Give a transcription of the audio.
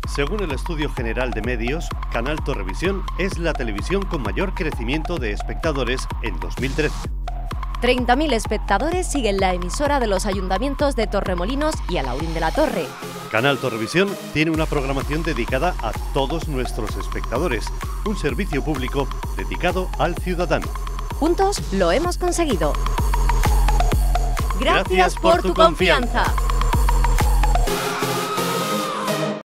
Según el Estudio General de Medios, Canal Torrevisión es la televisión con mayor crecimiento de espectadores en 2013. 30.000 espectadores siguen la emisora de los ayuntamientos de Torremolinos y Alhaurín de la Torre. Canal Torrevisión tiene una programación dedicada a todos nuestros espectadores, un servicio público dedicado al ciudadano. Juntos lo hemos conseguido. Gracias por tu confianza.